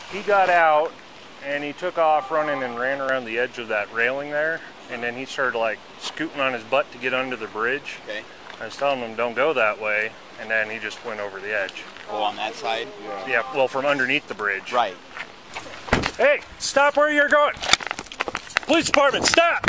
he got out and he took off running and ran around the edge of that railing there, and then he started like scooting on his butt to get under the bridge. Okay. I was telling him don't go that way, and then he just went over the edge. Oh, on that side? Yeah, well, from underneath the bridge. Right. Hey, stop where you're going! Police department, stop!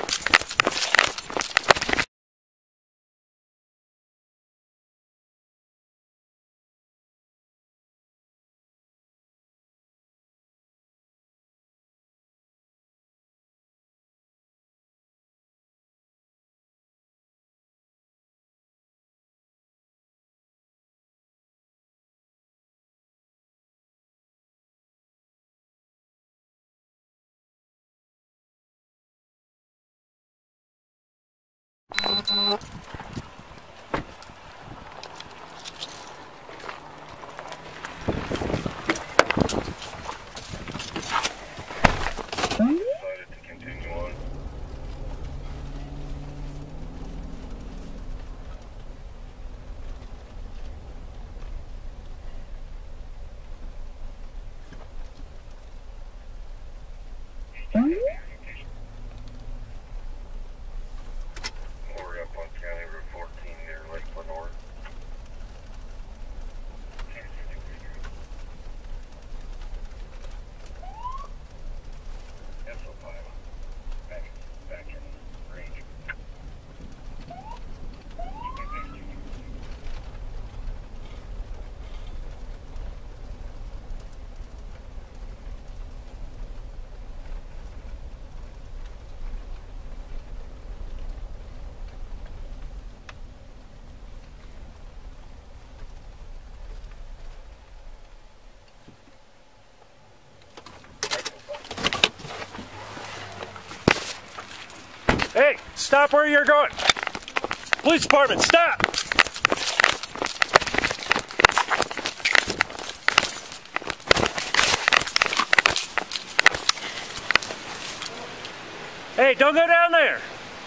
Hey, stop where you're going! Police department, stop! Hey, don't go down there!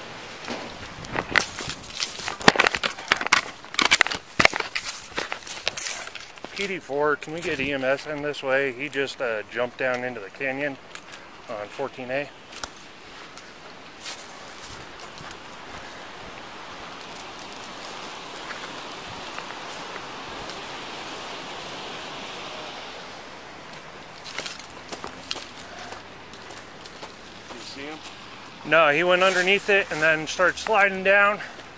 PD4, can we get EMS in this way? He just jumped down into the canyon on 14A. See him? No, he went underneath it and then started sliding down.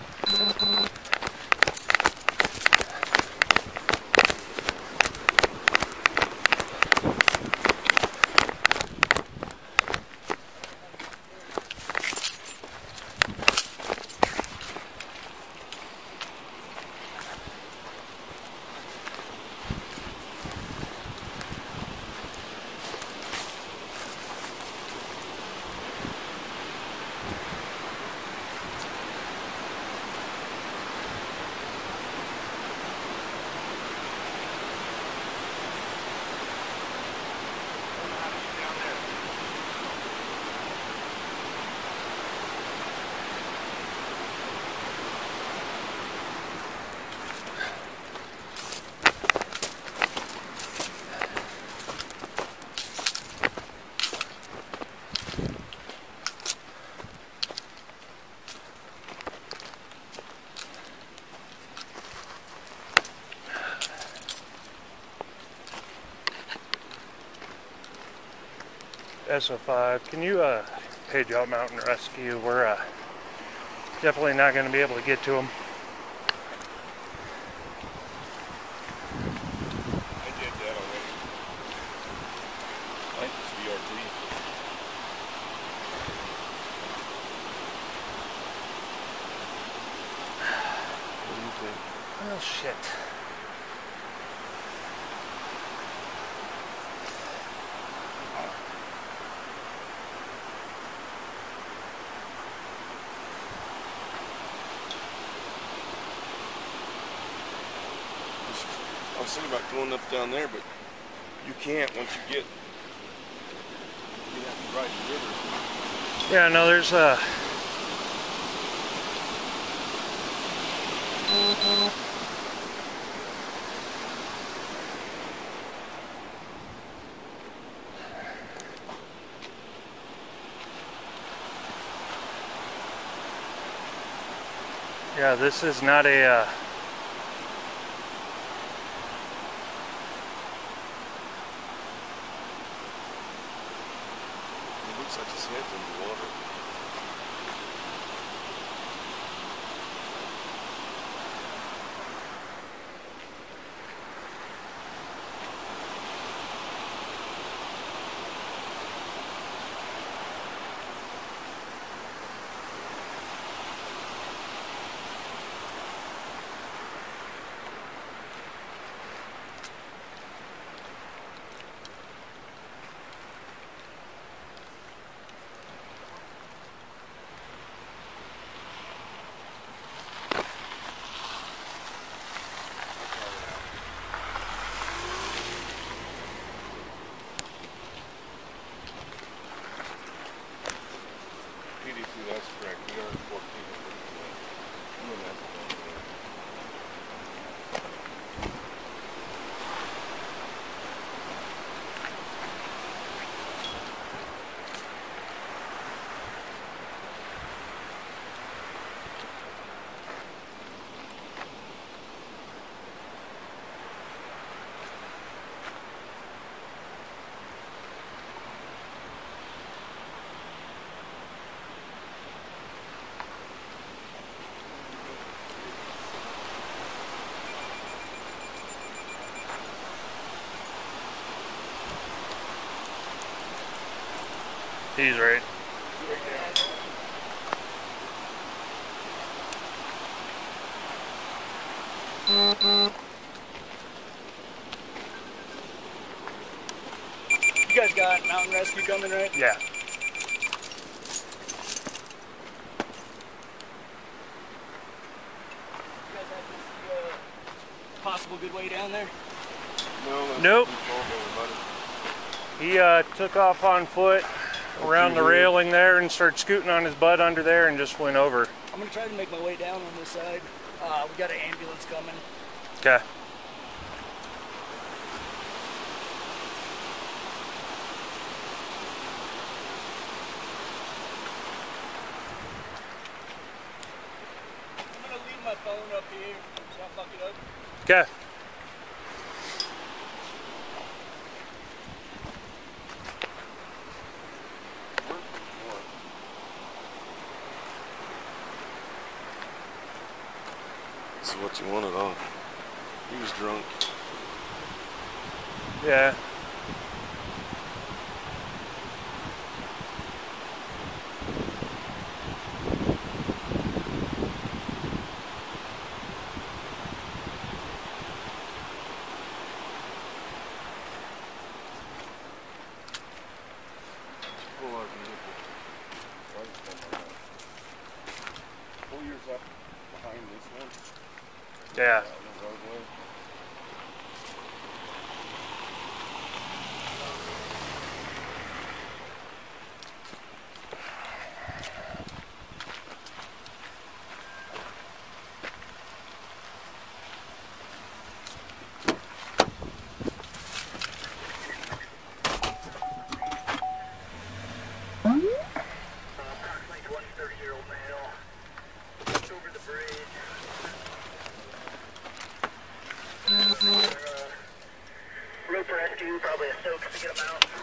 SO5, can you page out Mountain Rescue? We're definitely not going to be able to get to them. I did that already. I think it's VRT. What do you think? Oh shit. I was thinking about going up down there, but you can't once you get have to ride the river. Yeah, no, there's Yeah, this is not a It looks like his head's in the water. That's correct. We are 14. He's right. You guys got mountain rescue coming, right? Yeah. You guys have this possible good way down there? No. Nope. He took off on foot around the railing there and started scooting on his butt under there and just went over. I'm gonna try to make my way down on this side. We got an ambulance coming. Okay. I'm gonna leave my phone up here so I fuck it up. Okay. This is what you wanted on. He was drunk. Yeah. Pull yours up behind this one. Yeah. Rope rescue, probably a soak to get them out.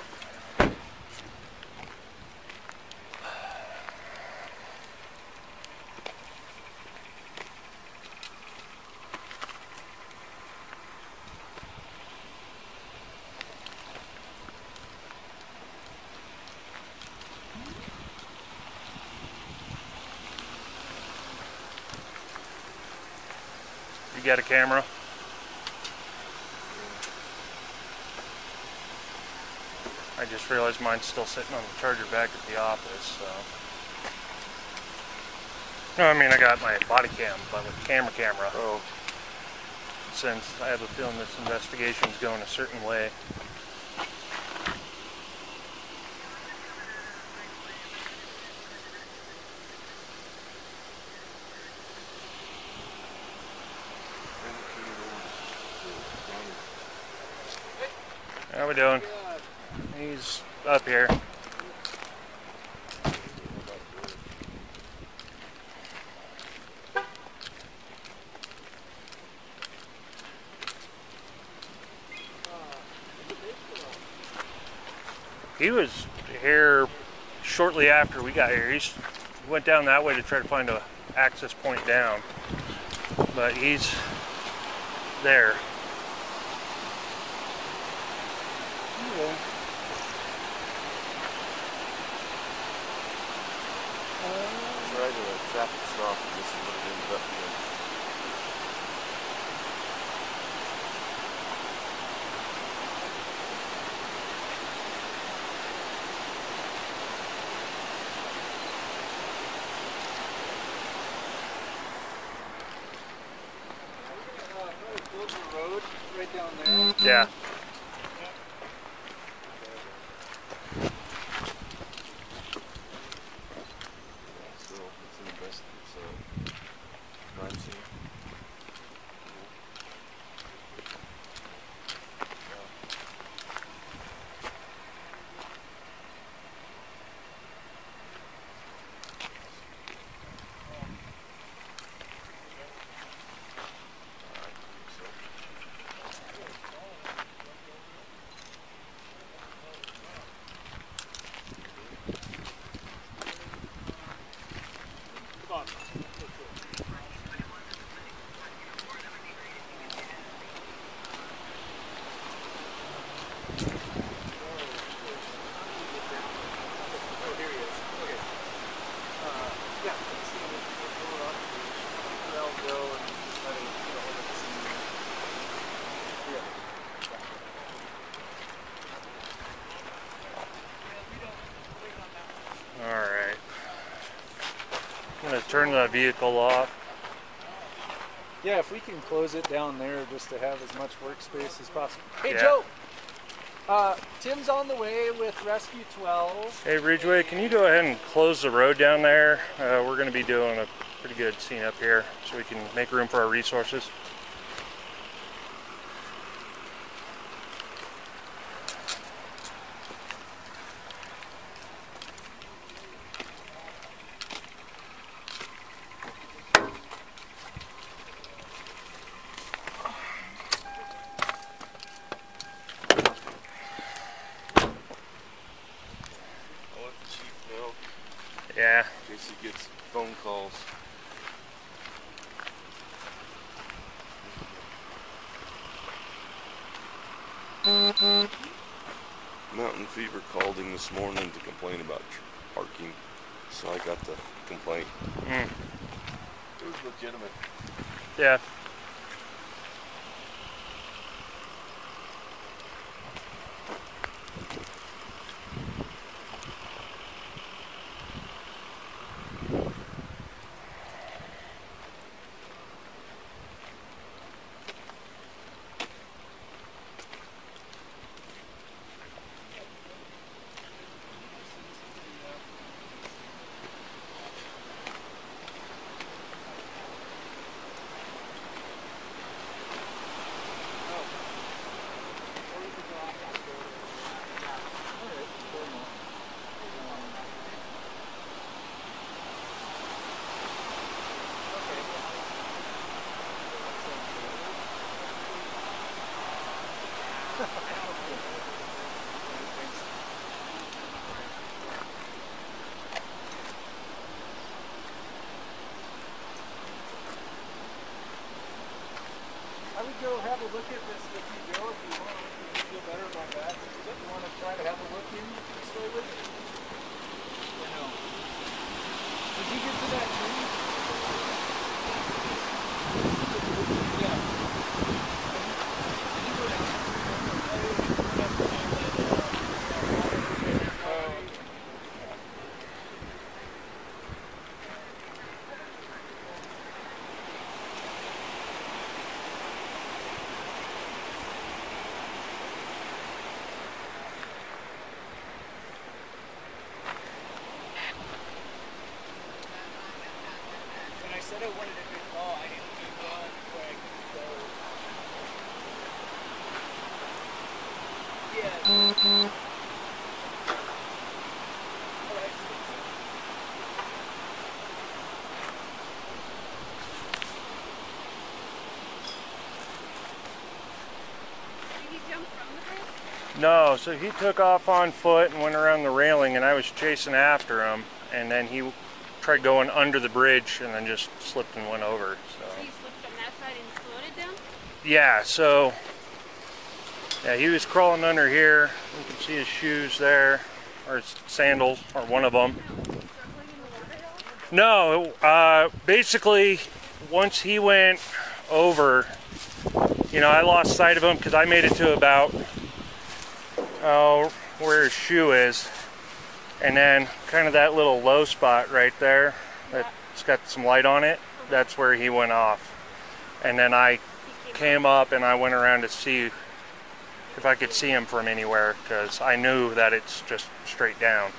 You got a camera? I just realized mine's still sitting on the charger back at the office, so. No, I mean, I got my Bodycam, but with the camera. Oh. Since I have a feeling this investigation's going a certain way. How we doing? He's up here. He was here shortly after we got here. He went down that way to try to find a access point down, but he's there. Yeah. Right at a traffic stop, and this is what it ended up being. Close the road right down there. Yeah. So it's an investment, crime scene. Alright. I'm going to turn the vehicle off. Yeah, if we can close it down there just to have as much workspace as possible. Hey, Yeah. Joe! Tim's on the way with Rescue 12. Hey Ridgeway, can you go ahead and close the road down there? We're going to be doing a pretty good scene up here so we can make room for our resources. I'll let the chief know Yeah. in case he gets phone calls. Mountain Fever called him this morning to complain about parking, so I got the complaint. Mm. It was legitimate. Yeah. I would go have a look at this with you, Joe, if you want. If you feel better about that. If you want to try to have a look in this way with it. Or no? Did you get to that tree? Yeah. Did you go down? When I said I wanted a good call, I didn't mean one where I could go. Yeah. Alright. Did he jump from the bridge? No, so he took off on foot and went around the railing, and I was chasing after him, and then he tried going under the bridge and then just slipped and went over. So you slipped on that side and floated down? Yeah, so yeah, he was crawling under here. You can see his shoes there, or his sandals, or one of them. No, basically, once he went over, you know, I lost sight of him because I made it to about where his shoe is, and then kind of that little low spot right there that's got some light on it, that's where he went off. And then I came up and I went around to see if I could see him from anywhere, because I knew that it's just straight down.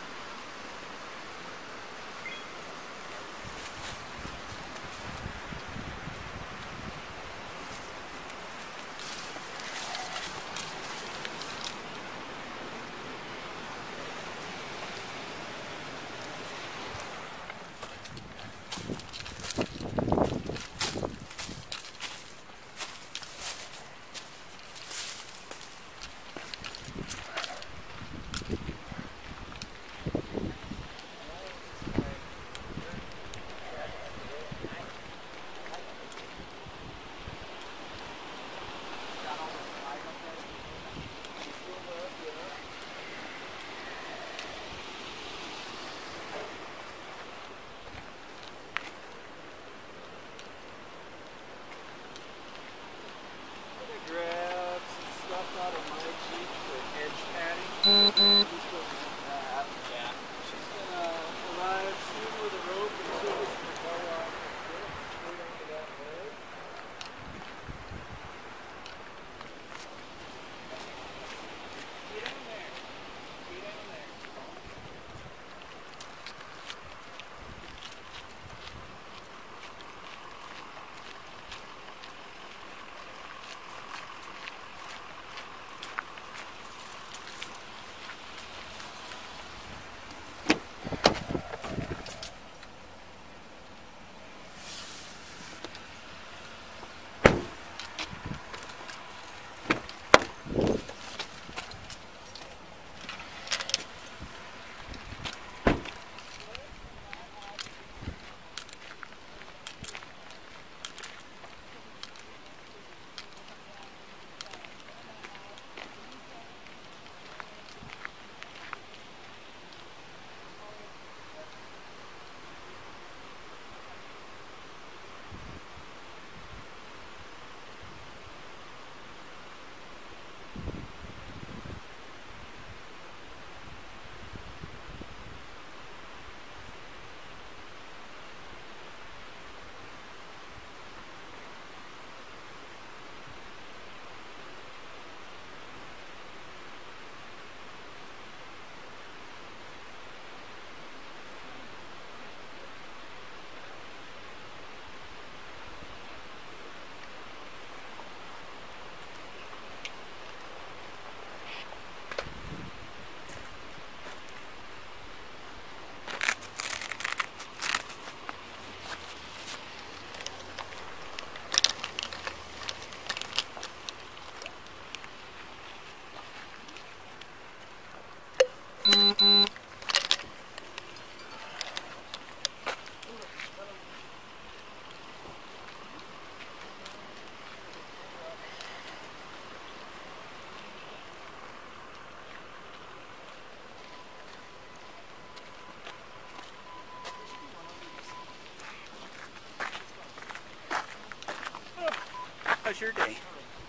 How's your day?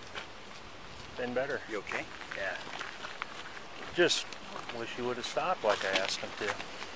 Been better. You okay? Yeah. Just wish you would have stopped like I asked him to.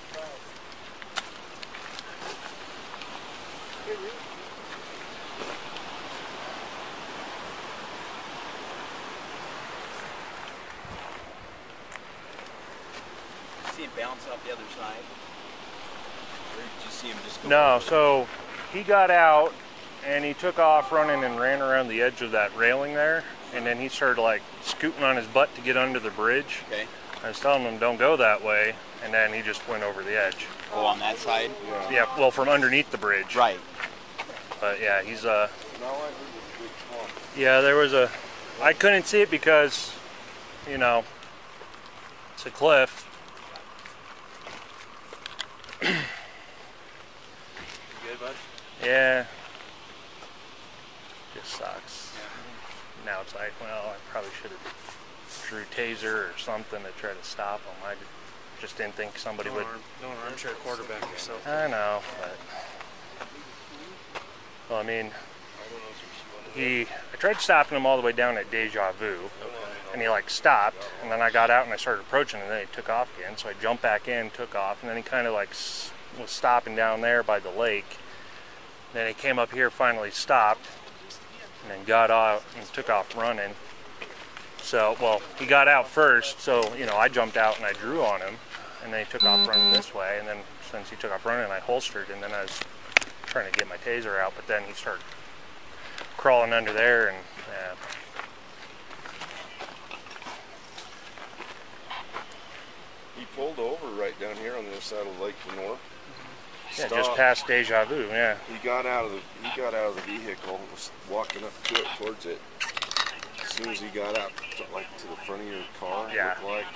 See him bounce off the other side? Or did you see him just go? No, so he got out and he took off running and ran around the edge of that railing there, and then he started like scooting on his butt to get under the bridge. Okay. I was telling him don't go that way, and then he just went over the edge. Oh, on that side? Yeah, well, from underneath the bridge. Right. But yeah, he's yeah, there was I couldn't see it because you know, it's a cliff. You good, bud? Yeah. Just sucks. Now it's like, well, I probably should have drew taser or something to try to stop them. I just didn't think somebody would. No armchair quarterback yourself. I know, but well, I mean, I tried stopping him all the way down at Deja Vu, and he like stopped, and then I got out and I started approaching, and then he took off again. So I jumped back in, took off, and then he kind of like was stopping down there by the lake. Then he came up here, finally stopped, and then got out and took off running. So, well, he got out first, so, you know, I jumped out and I drew on him, and then he took off running this way, and then since he took off running, I holstered, and then I was trying to get my taser out, but then he started crawling under there, and He pulled over right down here on the other side of Lake Lenore. yeah, just past Deja Vu, yeah. He got out of the vehicle and was walking up to it towards it. As soon as he got out, like to the front of your car, Yeah. it looked like.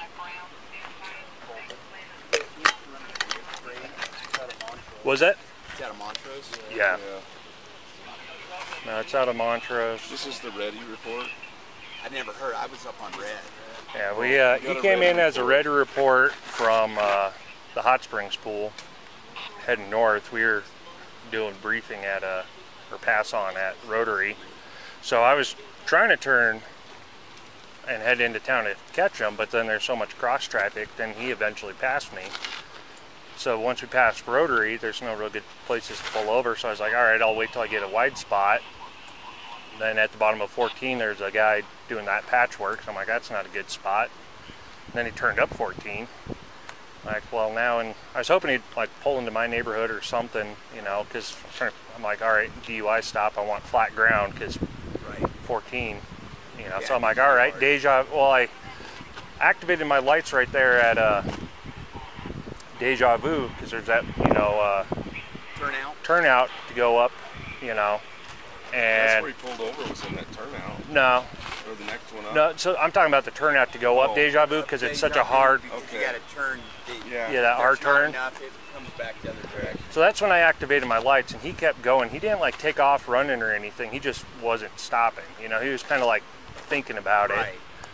Was it? It's out of Montrose? Yeah. No, it's out of Montrose. This is the Ready report. I never heard. I was up on red. Yeah, he came in as a ready report from the Hot Springs Pool, heading north. We were doing briefing at or pass on at Rotary. So I was trying to turn and head into town to catch him, but then there's so much cross traffic, then he eventually passed me. So once we passed Rotary, there's no real good places to pull over, so I was like, all right, I'll wait till I get a wide spot. Then at the bottom of 14, there's a guy doing that patchwork, so I'm like, that's not a good spot. And then he turned up 14. Like, well, now, and I was hoping he'd like pull into my neighborhood or something, you know, because I'm like, all right, DUI stop, I want flat ground, because 14, you know, so I'm like, all right, well, I activated my lights right there at Deja Vu, because there's that, you know, turnout to go up, you know, and That's where he pulled over, was in that turnout. no, Or the next one up. no, so I'm talking about the turnout to go up Deja Vu, because it's such a hard, Okay. You got to turn. yeah, that hard turn. Enough, it comes back the other direction. So that's when I activated my lights, and he kept going. He didn't like take off running or anything. He just wasn't stopping. You know, he was kind of like thinking about it.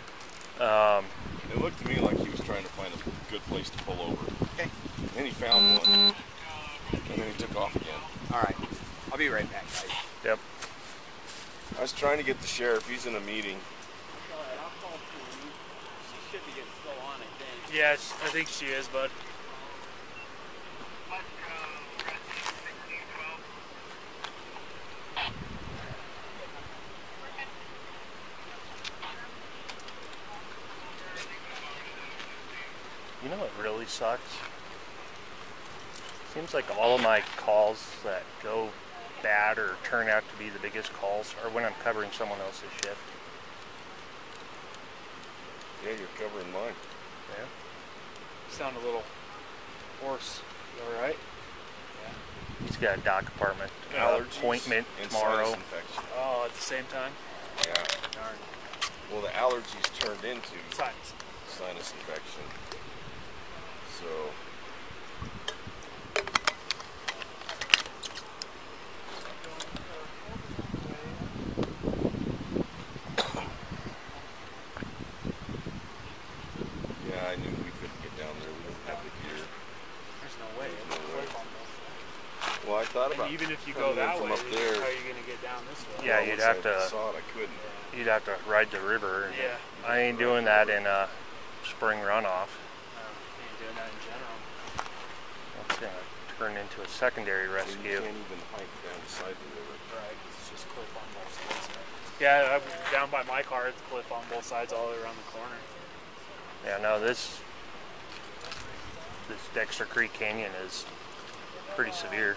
It looked to me like he was trying to find a good place to pull over. Okay. Then he found one, and then he took off again. All right. I'll be right back, guys. Yep. I was trying to get the sheriff. He's in a meeting. She should be getting still on, I think. Yes, I think she is, bud. You know what really sucks? Seems like all of my calls that go bad or turn out to be the biggest calls are when I'm covering someone else's shift. Yeah, you're covering mine. Yeah. You sound a little hoarse. You all right? He's got a doc appointment Allergies appointment and tomorrow. sinus infection. Oh, at the same time? Yeah. Darn. Well, the allergies turned into Sinus. sinus infection. So. Yeah, I knew we couldn't get down there. We didn't have the gear. There's no way. There's no It's way. cliff on this. Well, I thought about And even if you coming go in that from way, up there. how are you going to get down this way? Yeah, Well, you'd once have I to- saw it, I couldn't. You'd have to ride the river. Yeah. I ain't doing that in a spring runoff. Ain't doing that in general. It's gonna turn into a secondary And you rescue. can't even hike down the side of the river. Right. It's just cliff on both sides. Yeah, I'm down by my car. It's cliff on both sides all the way around the corner. Yeah, no, this Dexter Creek Canyon is pretty severe.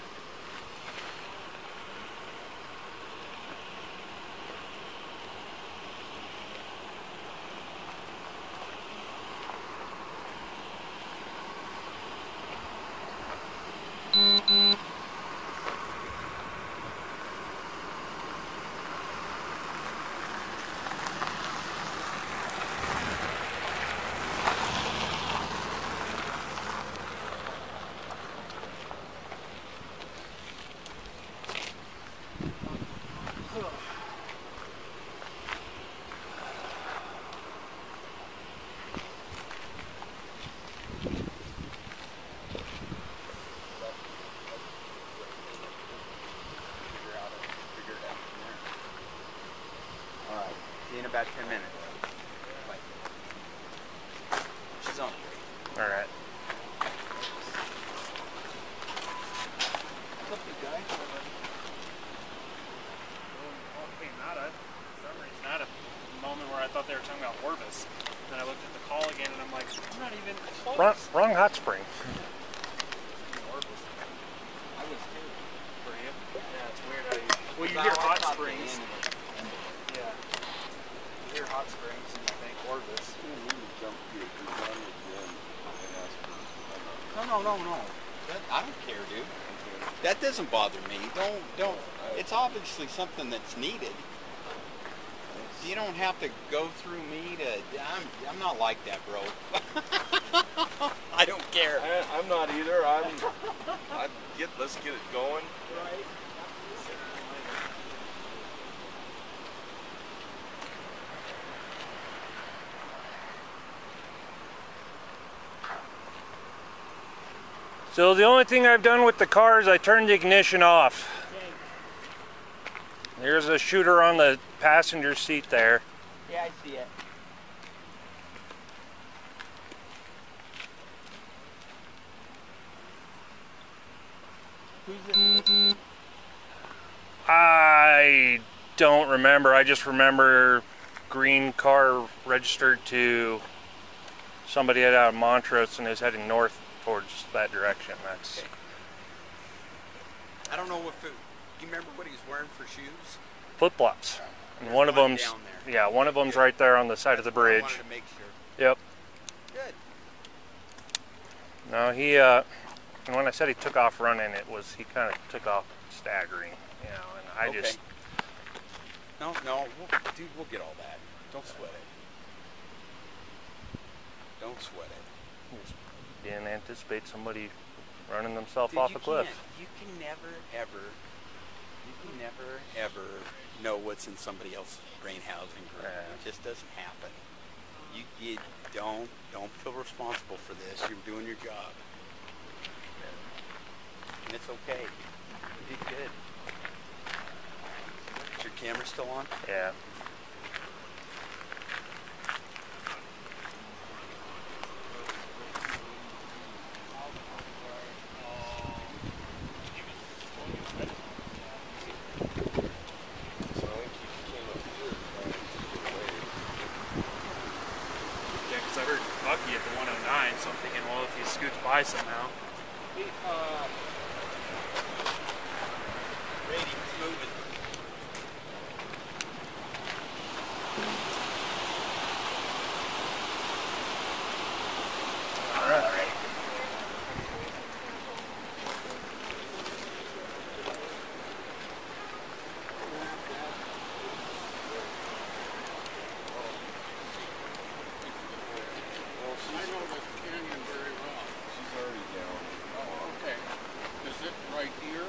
in about 10 minutes. Bye. She's on. All right. What's up, big guy? Okay, nada. For some reason, not a moment where I thought they were talking about Orvis. Then I looked at the call again, and I'm like, I'm not even close. Wrong hot spring. Orvis. I was too. For you? Yeah, it's weird how you... Well, you hear Hot Springs. Yeah. You hear Hot Springs, and I think Orvis. No. I don't care, dude. That doesn't bother me. Don't. It's obviously something that's needed. You don't have to go through me to. I'm not like that, bro. I don't care. I'm not either. Let's get it going. Right. So the only thing I've done with the car is I turned the ignition off. There's a shooter on the passenger seat there. Yeah, I see it. Who's it? I don't remember. I just remember green car registered to somebody out of Montrose and is heading north towards that direction. That's. Okay. I don't know if it, do you remember what he's wearing for shoes? Flip-flops. And one of them's down there. yeah, one of them's right there on the side of the bridge. I wanted to make sure. Yep. Good. No, he and when I said he took off running, it was he kind of took off staggering, you know, and I Okay. just No, dude, we'll get all that. Don't sweat it. Don't sweat it. just didn't anticipate somebody running themselves Dude, off a cliff. You can never, ever know what's in somebody else's brain housing group. Yeah. It just doesn't happen. You don't feel responsible for this. You're doing your job. And it's okay. You did good. Is your camera still on? Yeah. Yeah, because I heard Bucky at the 109, so I'm thinking, well, if he scoots by somehow. Brady, he's moving. I know this canyon very well. She's already down. Oh, okay. Is it right here?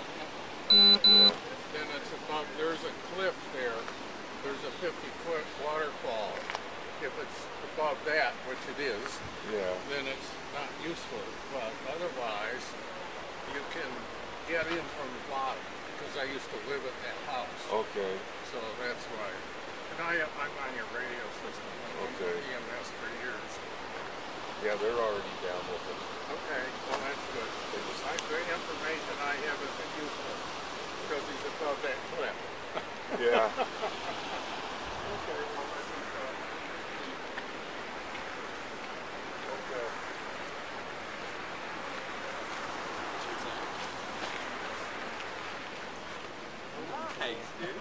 Then it's above, there's a cliff there. There's a 50-foot waterfall. If it's above that, which it is, Yeah. then it's not useful. But otherwise, you can get in from the bottom, because I used to live at that house. Okay. So that's why. And I'm on your radio system. I've been Okay. with EMS for years. Yeah, they're already down with it. Okay, well that's good. The information I have isn't useful, because he's above that cliff. Yeah. Okay, well that's good. Okay. Thanks, dude.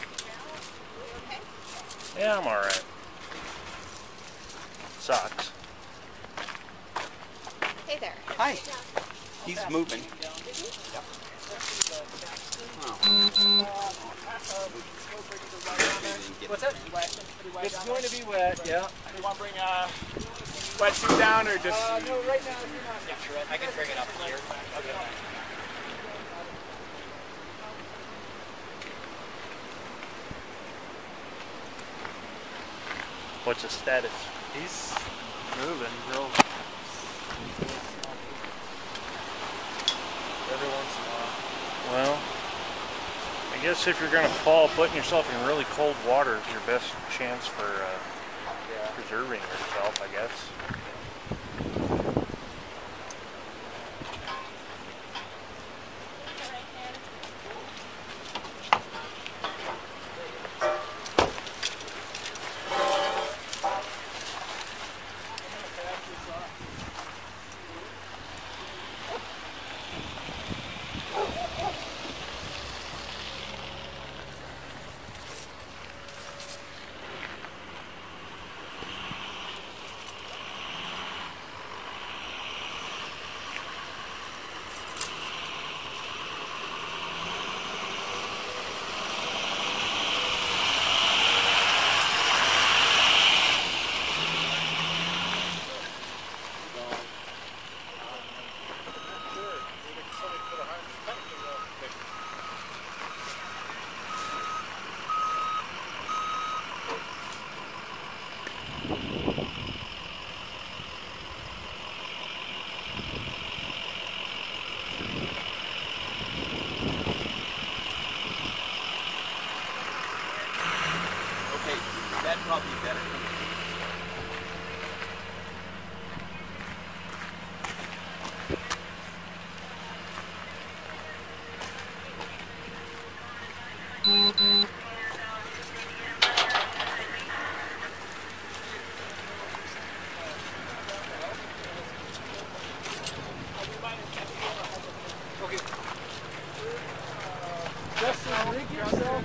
Yeah, I'm alright. Sucks. Hey there. Hi. He's moving. Yep. Oh. What's that? It's going to be wet, yeah. You want to bring wetsuit down or just? No, right now you're not. Yeah, sure. I can bring it up here. Okay. What's his status? He's moving real. Every once in a while. Well, I guess if you're going to fall, putting yourself in really cold water is your best chance for preserving yourself, I guess. That'd probably be better. Justin, rig yourself.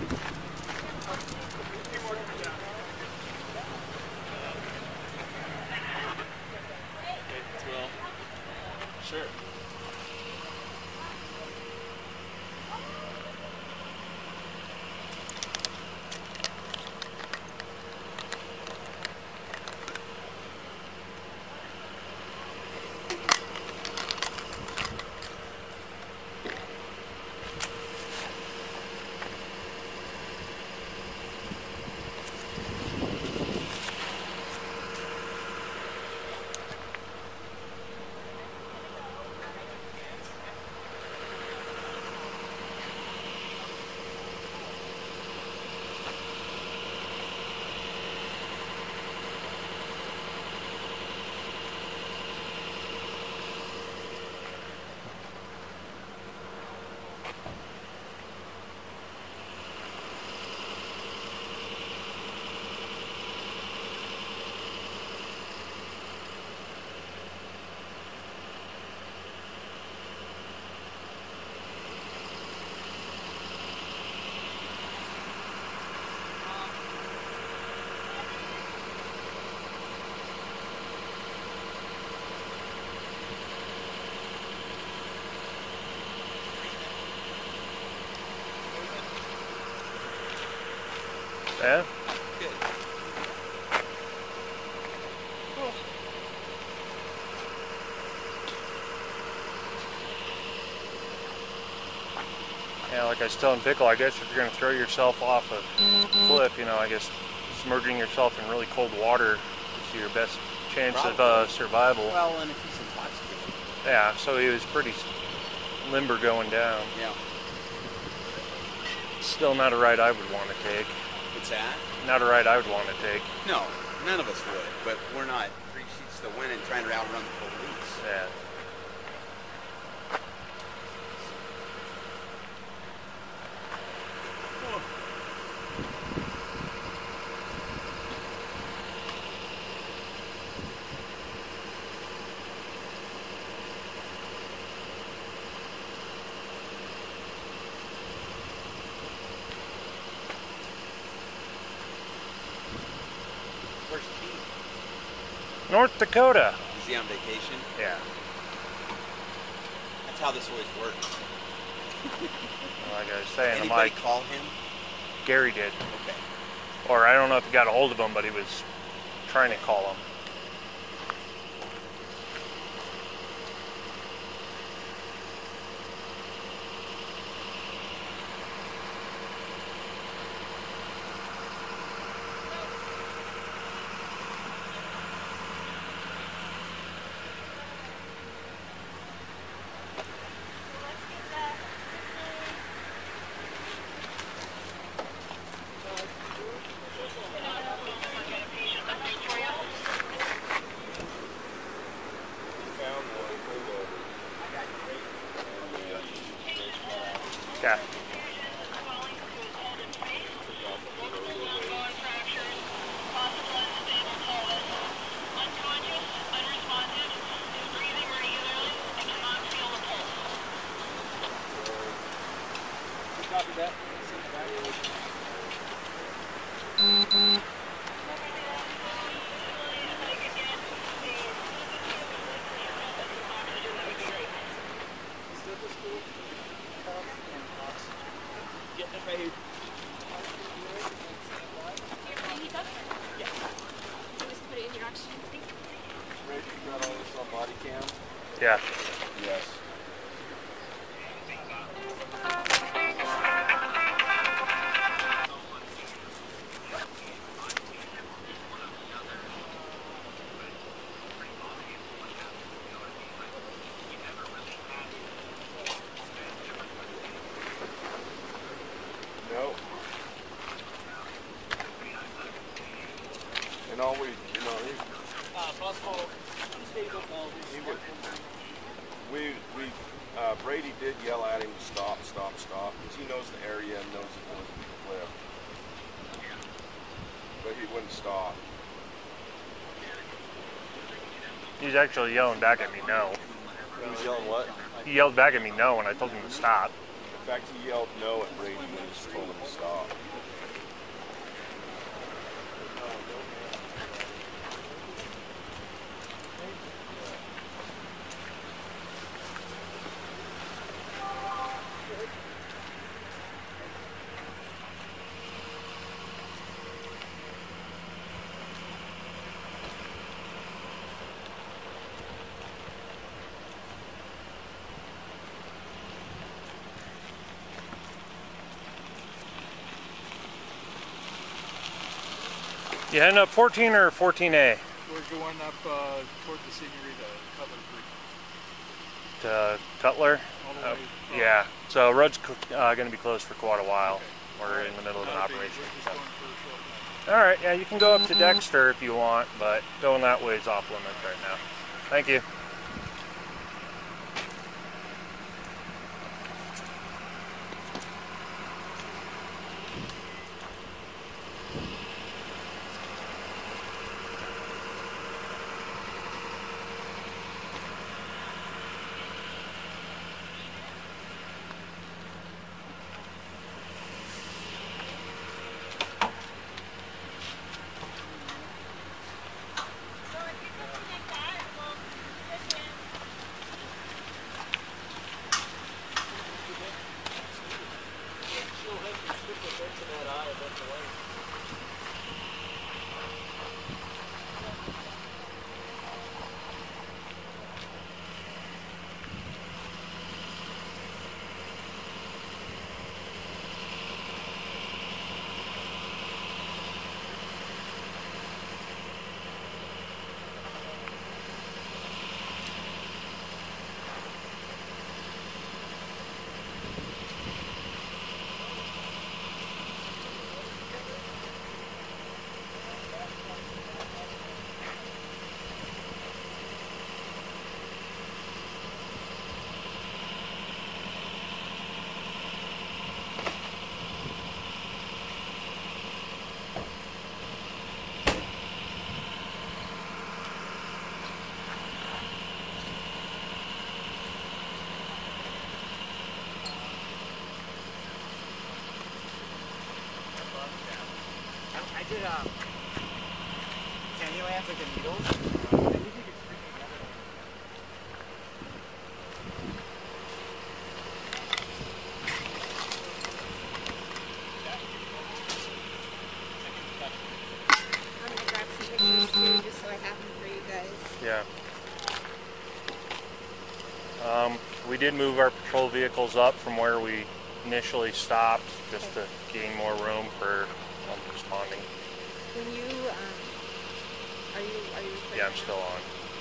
Sure. Yeah? Good. Yeah, like I was telling Pickle, I guess if you're going to throw yourself off a cliff, you know, I guess submerging yourself in really cold water is your best chance of survival. Well, and if he's intoxicated. Yeah, so he was pretty limber going down. Yeah. Still not a ride I would want to take. What's that? Not a ride I would want to take. No, none of us would, but we're not 3 sheets to the wind and trying to outrun the police. Yeah. North Dakota. Is he on vacation? Yeah. That's how this always works. Like I was saying, Anybody I'm like, call him? Gary did. Okay. Or I don't know if he got a hold of him, but he was trying to call him. Okay. Copy that. Ray, you got all this on Bodycam? Yeah. Yes. No. And always, you know, Brady did yell at him to stop, because he knows the area and knows he's going to the cliff. But he wouldn't stop. He's actually yelling back at me no. He was yelling what? He yelled back at me no when I told him to stop. In fact, he yelled no at Brady when he told him to stop. You heading up 14 or 14A? We're going up toward the Senorita Cutler Creek. To Cutler? All the way. Yeah. So road's going to be closed for quite a while. We're in the middle of an That'll be- operation. we're just So. going for a short ride. All right. Yeah, you can go up to Dexter if you want, but going that way is off limits right now. Thank you. I did cannulance like the needles. I'm gonna grab some pictures too, just so I have them for you guys. Yeah. We did move our patrol vehicles up from where we initially stopped, just to gain more room for responding. When you, are you recording Yeah, I'm now? still on.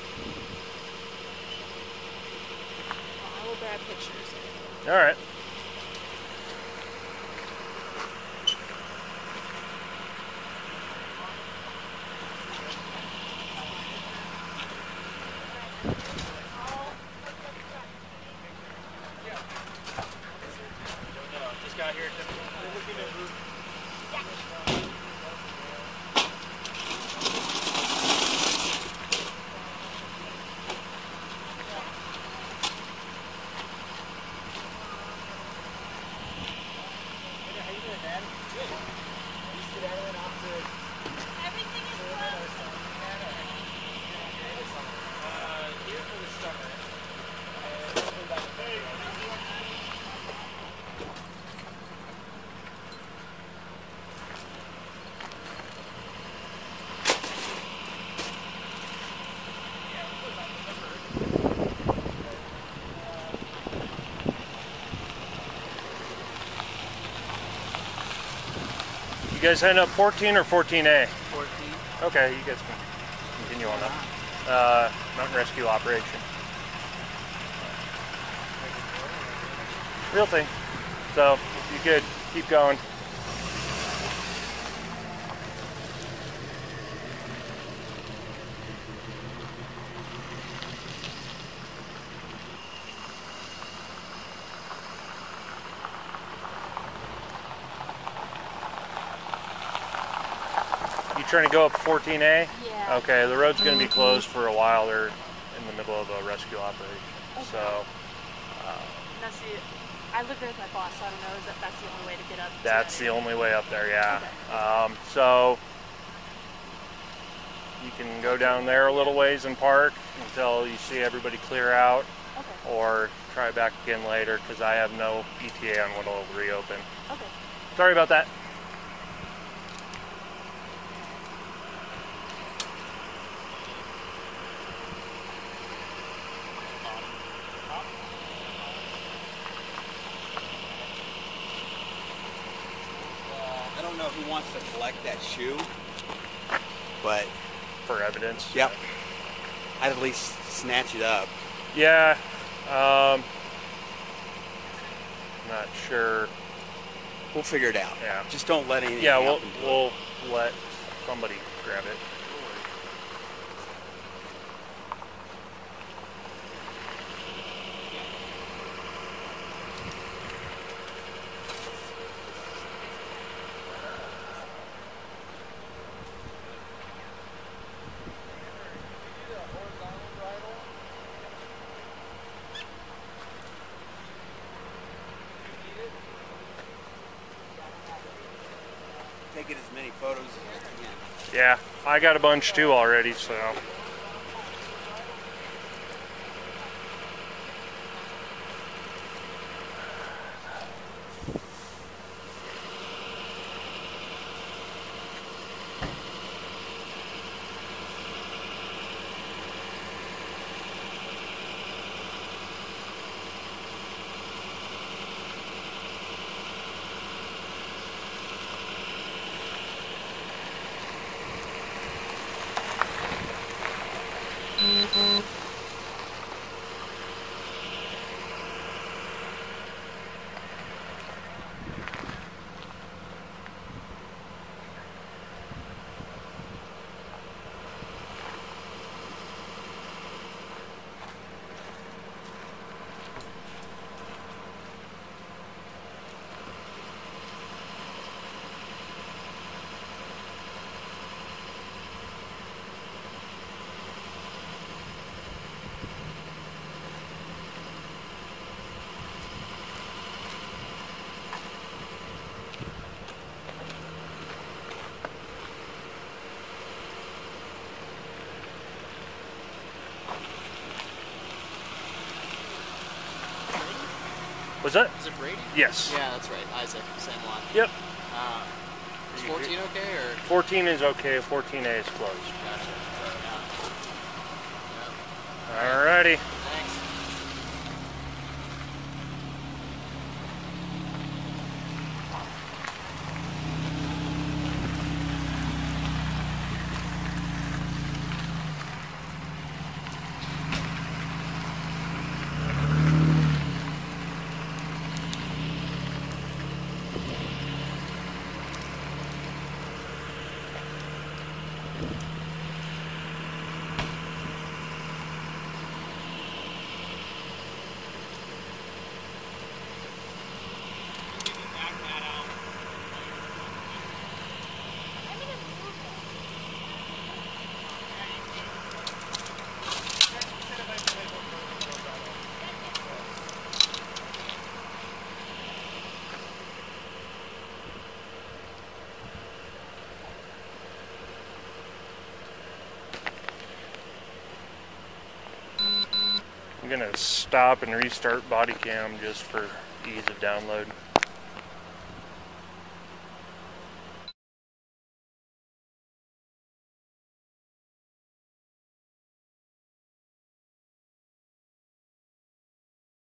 I will grab pictures. All right. Just got here. You guys heading up 14 or 14A? 14. Okay, you guys can continue on up. Mountain rescue operation. Real thing. So, you could keep going. You trying to go up 14A? Yeah. Okay, the road's going to be closed for a while. They're in the middle of a rescue operation. Okay. So, That's the, I live there with my boss, so I don't know, is that's the only way to get up to that's that the area? only way up there, yeah. Okay. So, you can go down there a little ways and park until you see everybody clear out, Okay. or try back again later, because I have no ETA on when it'll reopen. Okay. Sorry about that. I don't know who wants to collect that shoe, but For evidence. yep, I'd at least snatch it up. Yeah. Not sure. We'll figure it out. Yeah. Just don't let anything Yeah, happen to it. we'll let somebody grab it. Taking as many photos as you can. Yeah, I got a bunch too already, so. Was that? Is it Brady? Yes. Yeah, that's right. Isaac, same one. Yep. Is 14 okay, or? 14 is okay. 14A is closed. Gotcha. Yeah. Alrighty. Thanks. I'm gonna stop and restart Bodycam just for ease of download.